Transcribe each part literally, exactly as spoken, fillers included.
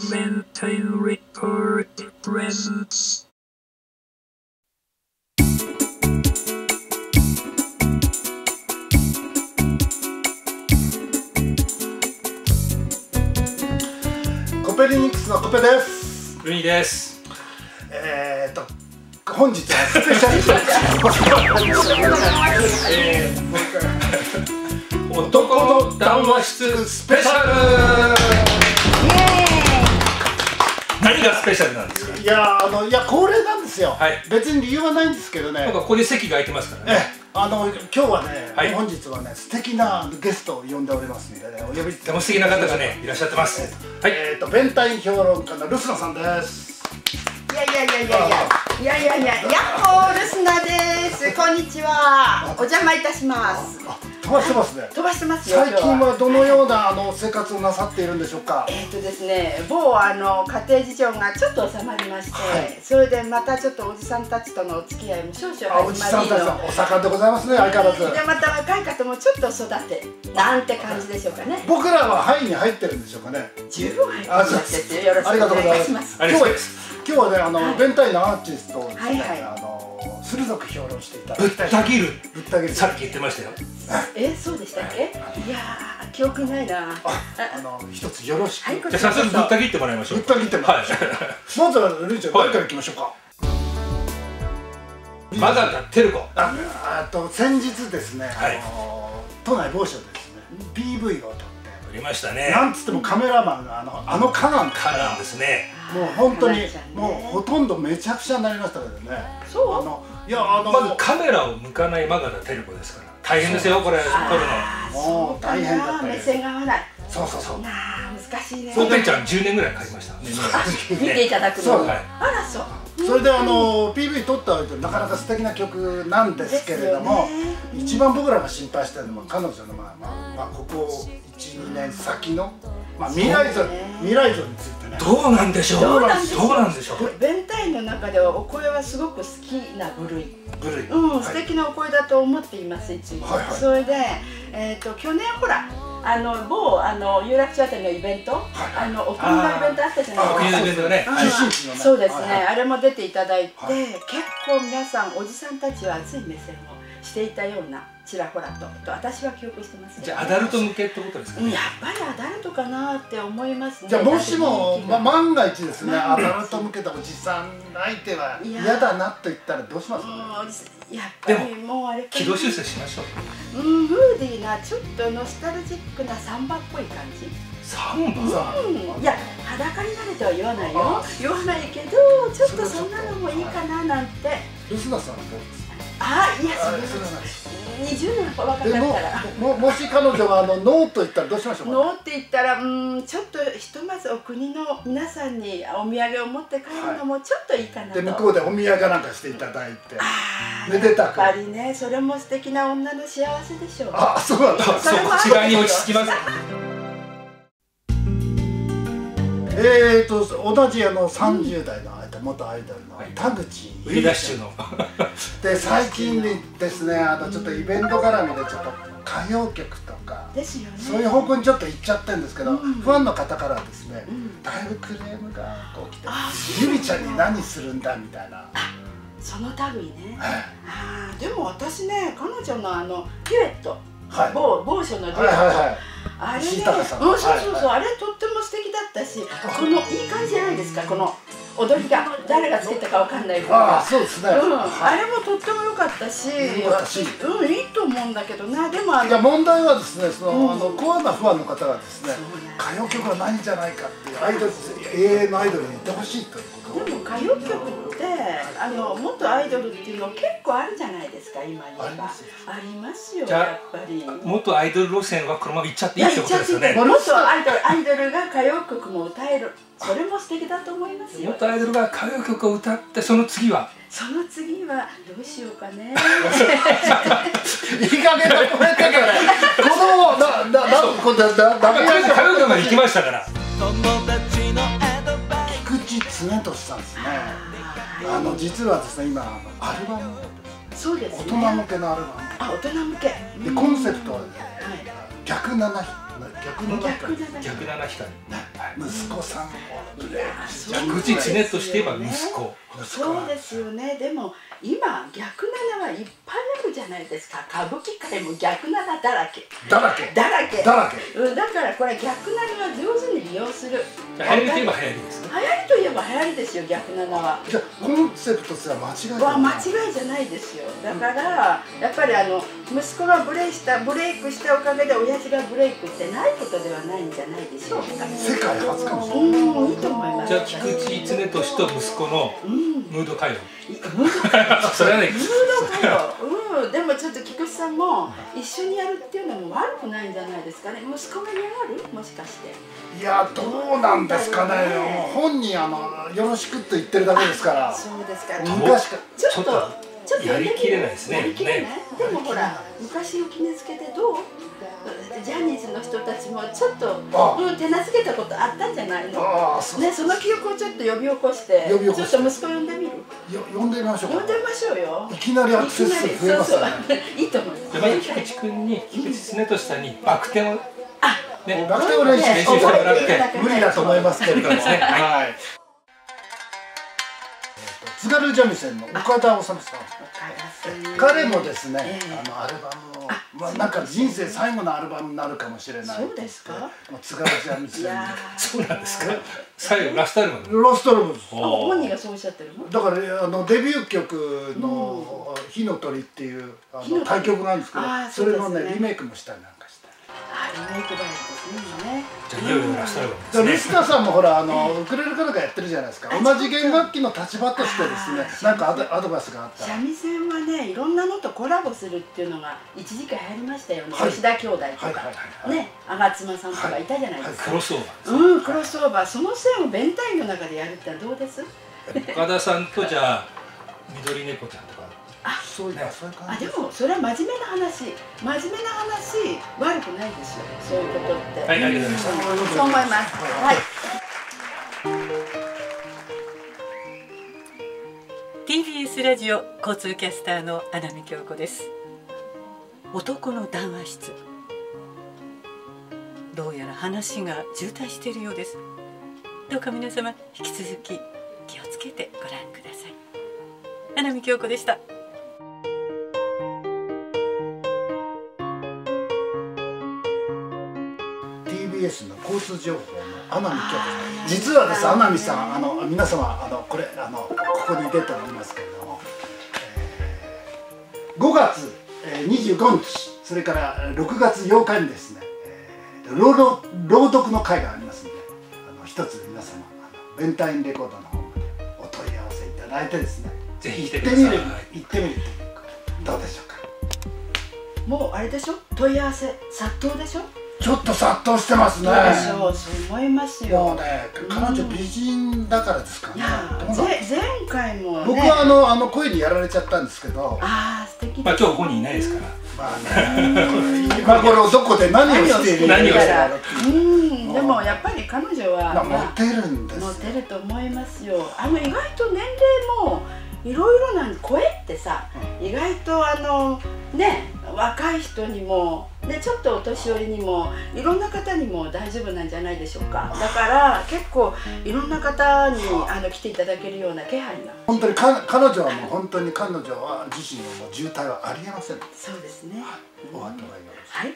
Mental Report presents. コペリニクスのコペです。 ルニです。 えーと本日はスペシャルえー、 男の談話室スペシャル。何がスペシャルなんですか。 いやあのいや恒例なんですよ、 はい、 別に理由はないんですけどね。 なんかここに席が空いてますからね。 えあの今日はね、 はい、 本日はね素敵なゲストを呼んでおりますのでね、お呼びとても素敵な方がねいらっしゃってます。 はい、えーと弁天評論家のルスナさんです。 いやいやいやいやいやいやいやいや、ヤッホールスナです。こんにちは。お邪魔いたします。 飛ばしてますね。 飛ばしてますよ。 最近はどのようなあの生活をなさっているんでしょうか。 えっとですね、某あの家庭事情がちょっと収まりまして、はい、それでまたちょっとおじさんたちとのお付き合いも少々始まりの。 おじさんたちお盛んでございますね、相変わらず。 でまた若い方もちょっと育てなんて感じでしょうかね。 僕らは範囲に入ってるんでしょうかね。 十分入ってますよ。よろしくお願いします。 ありがとうございます。 今日はね、あの弁天のアーティストをですね、あの鋭く評論していただきたい。 ぶった切る。 ぶった切る。 さっき言ってましたよ。 え、そうでしたっけ？いやー、記憶ないな。 あ、あの一つよろしく。 じゃあ早速ぶった切ってもらいましょう。 ぶった切ってもらいましょう。まずはルイちゃん誰からいきましょうか。 まだかテルコ。 あ、あと先日ですね、あの都内某所でですね、ピーブイ を撮って。 撮りましたね。 なんつってもカメラマンがあのあのカナンカナンですね。 もう本当にもうほとんどめちゃくちゃになりましたけどね。 そう。 あのいやあのまずカメラを向かないマガダテルコですから大変ですよこれ撮るの。 もう大変だった。 目線が合わない。 そうそうそう。 なあ難しいね。 コペちゃんじゅうねんぐらいかかりました。 見ていただくの。あらそう。 それであの ピーブイ 撮った後なかなか素敵な曲なんですけれども、一番僕らが心配してるのは彼女のまあまあまあここいち、にねん先のまあ未来像未来像についてね。 どうなんでしょう。どうなんでしょう。 弁天の中ではお声はすごく好きな部類。 部類。 うん、素敵なお声だと思っていますいつも。それでえっと去年ほら。あの某あの有楽町あたりのイベント、あのお国のイベントあったじゃないですか。そうですね。あれも出ていただいて、結構皆さんおじさんたちは熱い目線をしていたようなちらほらとと私は記憶してます。 じゃあアダルト向けってことですかね。 やっぱりアダルトかなって思いますね。 じゃあもしも万が一ですね、アダルト向けたおじさん相手は嫌だなと言ったらどうします？ やっぱりもうあれ軌道修正しましょう。 うん、ムーディーなちょっとノスタルジックなサンバっぽい感じ。 サンバ？ うん、いや裸になれとは言わないよ。言わないけどちょっとそんなのもいいかななんて。 ルスナさんはどうですか？ あ、いやそれはにじゅうねん若かったら。 ももし彼女があのノーと言ったらどうしましょうか？ ノーって言ったら、うん、ちょっとひとまずお国の皆さんにお土産を持って帰るのもちょっといいかなと。 で向こうでお土産なんかしていただいて。 めでたく。やっぱりね、それも素敵な女の幸せでしょう。 あ、そうなんだ。 そこ違いに落ち着きます。 えーと同じあのさんじゅう代の間元アイドルの田口売り出し中ので最近ですね、あのちょっとイベント絡みでちょっと歌謡曲とかそういう方向にちょっと行っちゃってるんですけど、ファンの方からですねだいぶクレームがこう来て「ゆりちゃんに何するんだ」みたいな。 その類ね。ああ、でも私ね、彼女のあのデュエット、某某所のデュエット、あれね、うん、そうそうそう、あれとっても素敵だったし、このいい感じじゃないですか、この踊りが誰がつけたかわかんないけど、 ああ、そうですね。 うん、あれもとっても良かったし、うん、いいと思うんだけどな、でもあの。 いや問題はですね、そのあのコアなファンの方がですね、歌謡曲はないんじゃないかっていうアイドル永遠のアイドルに言ってほしいということ。 でも歌謡曲ってあの元アイドルっていうの結構あるじゃないですか今には。ありますよ。やっぱり。 元アイドル路線はこのまま行っちゃっていいってことですよね。 元アイドルアイドルが歌謡曲も歌える。それも素敵だと思いますよ。 元アイドルが歌謡曲を歌ってその次は。 その次はどうしようかね。 いい加減なコメントだから。このなななこれだだだめ歌謡曲まで行きましたから。 菊池恒俊さんですね。あの実はですね今アルバムそうです大人向けのアルバム。 あ、大人向け。 でコンセプトは逆七逆七逆七光。 息子さんもブレイクしちゃう。 口常として言えば息子。 そうですよね。でも今逆七はいっぱいあるじゃないですか。歌舞伎界も逆七だらけ。 だらけ。 だらけ。 だらけ。 うん、だからこれ逆七は上手に利用する。 流行りといえば流行りですね。 流行りといえば流行りですよ、逆七は。 じゃあコンセプトすら間違いじゃない。 は間違いじゃないですよ。だからやっぱりあの息子がブレイしたブレイクしたおかげで親父がブレイクってないことではないんじゃないでしょうか。 世界初かもしれない。 うん、いいと思います。 じゃあ菊池常俊と息子のムード歌謡。 ムード歌謡。 それはね。 ムード歌謡。うん、でもちょっと菊池さんも一緒にやるっていうのも悪くないんじゃないですかね。息子が嫌がる？もしかして。 いや、どうなんですかね。もう本人あのよろしくって言ってるだけですから。 そうですか。 昔かちょっと。ちょっとやりきれないですね。 やりきれない。でもほら、昔を決めつけてどう？ジャニーズの人たちもちょっと、うん、手なずけたことあったんじゃないの？ね、その記憶をちょっと呼び起こして、ちょっと息子呼んでみる？ 呼んでみましょう。 呼んでみましょうよ。 いきなりアクセス数増えますね。 いいと思います。 まず菊池君に菊池常俊さんにバク転をね、バク転を練習してもらって無理だと思いますけれどもね。はい。津軽三味線の岡田修さん。彼もですね、あのアルバムを、まあなんか人生最後のアルバムになるかもしれない。 そうですか？ 津軽三味線。 そうなんですか。最後ラストアルバム。 ラストアルバムです。 本人がそうおっしゃってるの？ だからあのデビュー曲の火の鳥っていうあの大曲なんですけど、それのねリメイクもしたりなんかして。 あ、リメイクバイですね。 じゃあいよいよラストアルバムですね。 リスタさんもほらあのウクレレかなんかやってるじゃないですか。同じ弦楽器の立場としてですね、なんかアドアドバイスがあったら。 三味線はね、いろんなのとコラボするっていうのが一時期流行りましたよね。吉田兄弟とかね、吾妻さんとかいたじゃないですか。 クロスオーバー。 うん、クロスオーバー。その線を弁隊の中でやるってどうです？ 岡田さんとじゃあ緑猫ちゃんとか。 あ、そういうそういう感じ。 あ、でもそれは真面目な話、真面目な話悪くないですよ。そういうことって。 はい、ありがとうございました。 そう思います。はい。 ティービーエス ラジオ交通キャスターの穴見京子です。男の談話室。どうやら話が渋滞しているようです。どうか皆様引き続き気をつけてご覧ください。穴見京子でした。 ティービーエス の交通情報の穴見京子さん。実はです、穴見さん、あの皆様あのこれあのここに出ておりますけれども、えー、ごがつにじゅうごにち、それからろくがつようかにですね、えー、朗読朗読の会がありますので、あの一つ皆様あのベンタインレコードの方までお問い合わせいただいてですね、 ぜひ行ってみる行ってみるどうでしょうか。 もうあれでしょ、問い合わせ殺到でしょ。 ちょっと殺到してますね。 そうでしょう、そう思いますよ。 もうね、彼女美人だからですかね。 前回も僕はあのあの声にやられちゃったんですけど。 ああ、素敵です。 まあ今日本人いないですから。 まあね、今頃どこで何をしているのか。 うん、でもやっぱり彼女はモテるんです。 モテると思いますよ。あの意外と年齢もいろいろな声ってさ、意外とあのね、若い人にもね、ちょっとお年寄りにもいろんな方にも大丈夫なんじゃないでしょうか。だから結構いろんな方にあの来ていただけるような気配が。 本当にか彼女はもう本当に彼女は自身のもう渋滞はありえません。 そうですね。 お後がよろしい。 はい。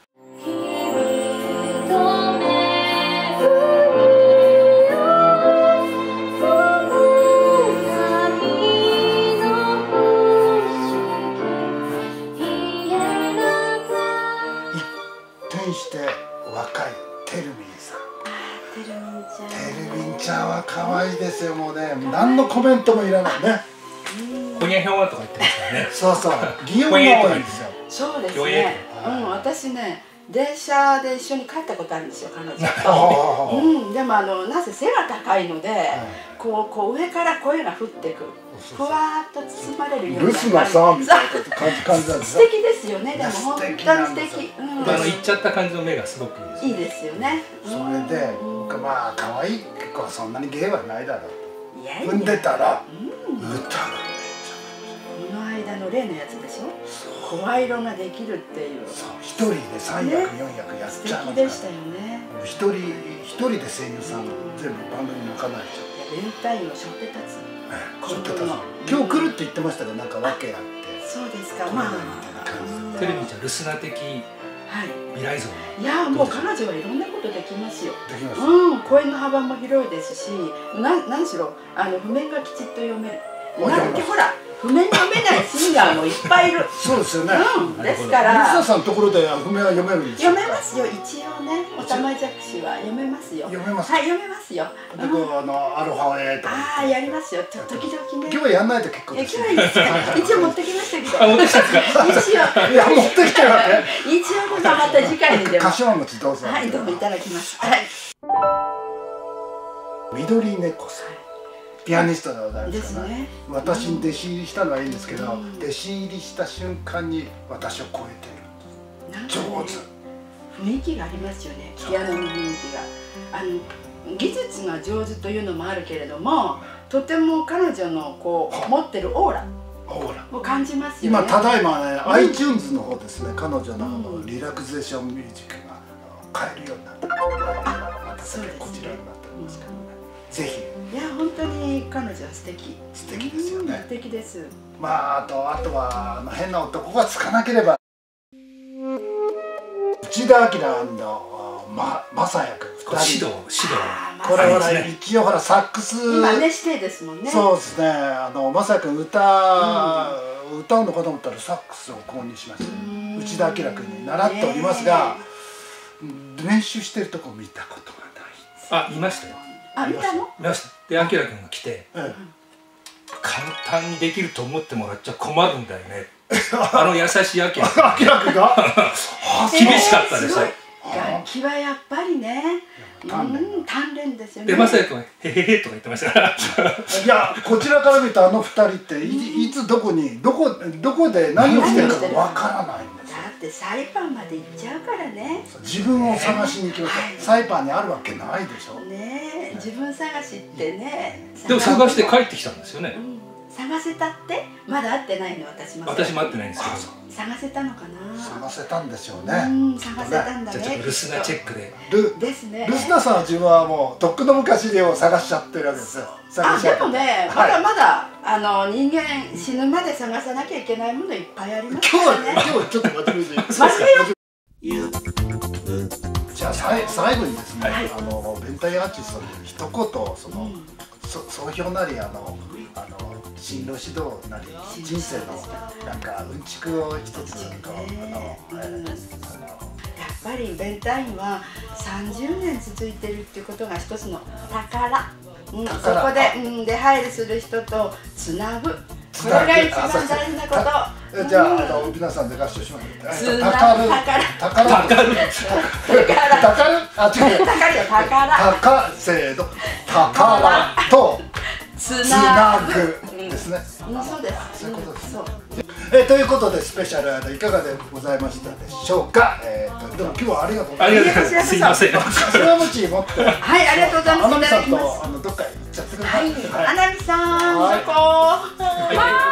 して若いテルミンさん。 テルミンちゃん。 テルミンちゃんは可愛いですよ。もうね、何のコメントもいらないね。 ほにゃひょわとか言ってますからね。 そうそう。擬音が多いんですよ。 そうですね。うん、私ね、電車で一緒に帰ったことあるんですよ、彼女と。うん、でもあのなぜ背が高いので、こうこう上から声が降ってくる。ふわーっと包まれるような。 留守がさみたいな感じ感じなんですよ。素敵ですよね。でも本当に素敵。 あの行っちゃった感じの目がすごくいいです。 いいですよね。 それでまあ可愛い子はそんなに芸はないだろうと踏んでたら歌が。 この間の例のやつでしょ。 声色ができるっていう。 一人でさんやくよんやくやっちゃう。 素敵でしたよね。 一人一人で声優さん全部番組賄えちゃう。 ベンタインを背負って立つ。 背負って立つ。今日来るって言ってましたけど、なんか訳あって。 そうですか。まあテレビじゃルスナ的未来像。 いやもう彼女はいろんなことできますよ。 できます。 うん、声の幅も広いですし、な何しろあの譜面がきちっと読める。なんてほら。譜面読めないシンガーもいっぱいいる。 そうですよね。 うん、ですから。 水田さんのところで譜面は読めるんですか。読めますよ、一応ね。おたまじゃくしは読めますよ。 読めます。 はい、読めますよ。 で、こうあのアロハへとか。 ああ、やりますよ。時々ね。 今日はやんないと結構です。 今日はいいですか。一応持ってきましたけど。 あ、持ってきたんですか。 一応。 いや、持ってきたわけ。 一応また次回にでも。 柏餅どうぞ。 はい、どうもいただきます。はい。 緑猫さん。ピアニストでございますから、 ね、 私に弟子入りしたのはいいんですけど、うん、弟子入りした瞬間に私を超えてる、ね、上手雰囲気がありますよね。ピアノの雰囲気があの技術が上手というのもあるけれども、とても彼女のこう持ってるオーラを感じますよね。 今ただいまね、うん、iTunes の方ですね、彼女のリラクゼーションミュージックが買えるようになって、あ、そうですね、こちらになっておりますからね、うん、ぜひ。 いや本当に彼女は素敵。 素敵ですよね。 素敵です。 まああとあとはあの変な男がつかなければ内田明ま正也君指導指導これほら一応ほらサックス今ね指定ですもんね。 そうですね。あの正也君歌歌うのかと思ったらサックスを購入しました内田明君に習っておりますが、練習してるとこ見たことがない。 あ、見ましたよ。 あ、見たの？ 見ました。で、あきらくんが来て、うん、簡単にできると思ってもらっちゃ困るんだよね。あの優しいあきらくん。 あきらくんが厳しかったですよ。 楽器はやっぱりね、鍛錬、鍛錬ですよね。 で、まさやくんはへへへとか言ってましたから。 いや、こちらから見たあの二人ってい、いつどこにどこどこで何をしてるかわからないんですよ。 だってサイパンまで行っちゃうからね。 自分を探しに行きました。サイパンにあるわけないでしょ。 ね、自分探しってね。 でも探して帰ってきたんですよね。 探せたってまだ会ってないの私も。 私も会ってないんですけど。 探せたのかな。 探せたんですよね。 探せたんだね。 じゃあちょっと留守なチェックで。 ルですね。 留守なさんは自分はもうとっくの昔を探しちゃってるわけですよ。 あ、でもね、まだまだあの人間死ぬまで探さなきゃいけないものいっぱいありますからね。 今日は今日ちょっと待ってください。 待ってよ。 じゃあさい最後にですね、あのベンタイアーティストに一言その総評なりあのあの進路指導なり人生のなんかうんちくを一つこうあのあのやっぱりベンタインはさんじゅうねん続いてるっていうことが一つの宝。うん、そこで、うん、出入りする人とつなぐ。これが一番大事なこと。 じゃあ、あの皆さんで合唱しましょう。 つなぐ。宝。 宝。宝。 宝。 宝。あ、違う。 宝よ、宝。 宝、せーの。宝とつなぐですね。 そうです。 そういうことです。えということでスペシャルいかがでございましたでしょうか。えっとでも今日はありがとうございます。 ありがとうございます。すいません。 柏餅持って。 はい、ありがとうございます。 アナミさんとあのどっか行っちゃってください。 アナミさん、そこ。